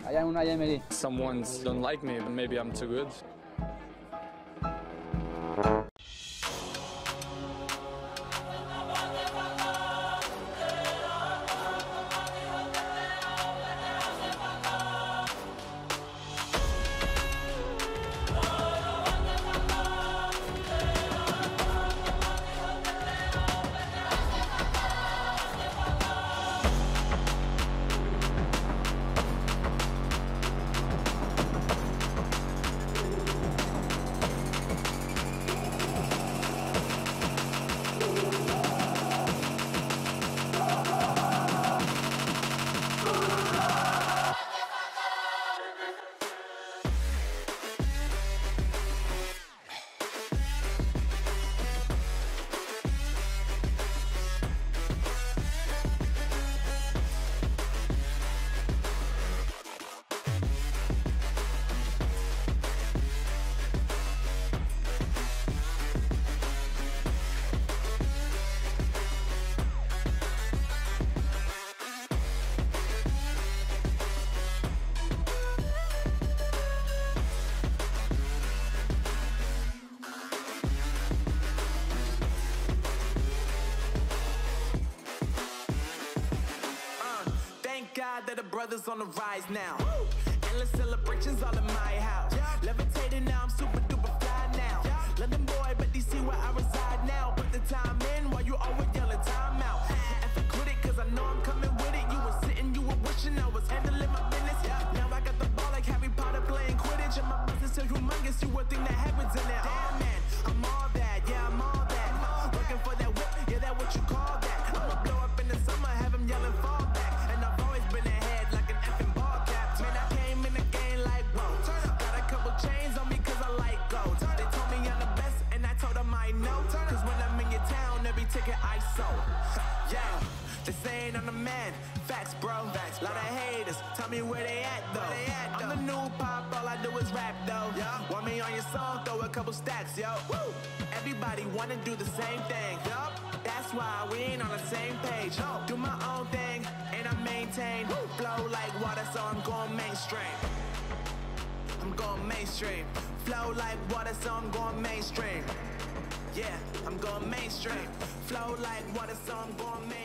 allá en una Emirates. Some ones don't like me, but maybe I'm too good. That the brothers on the rise now. Endless celebrations all in my house. Levitating now, I'm super duper fly now. London boy, but DC where I reside now. Put the time in while you always yelling time out. And for quit it, cause I know I'm coming with it. You were sitting, you were wishing I was handling my business. Now I got the ball like Harry Potter playing Quidditch. And my business so humongous, you would think that happens in there. Damn man, I'm all that, yeah, I'm all that. Working for that whip, yeah, that what you call that. I'ma blow up in the summer, have him yelling fall back. And I've always been ahead like an effing ball cap. Man, I came in the game like, whoa. Got a couple chains on me cause I like gold. They told me I'm the best and I told them I know. Cause when I'm in your town, every ticket I sold. Yeah, they saying I'm the man. Facts, bro. Lot of haters, tell me where they at though. I'm the new pop, all I do is rap though. Want me on your song, throw a couple stacks, yo. Woo! Everybody wanna do the same thing. That's why we ain't on the same page. Do my own thing, and I maintain. Flow like water, so I'm going mainstream. I'm going mainstream. Flow like water, so I'm going mainstream. Yeah, I'm going mainstream. Flow like water, so I'm going mainstream.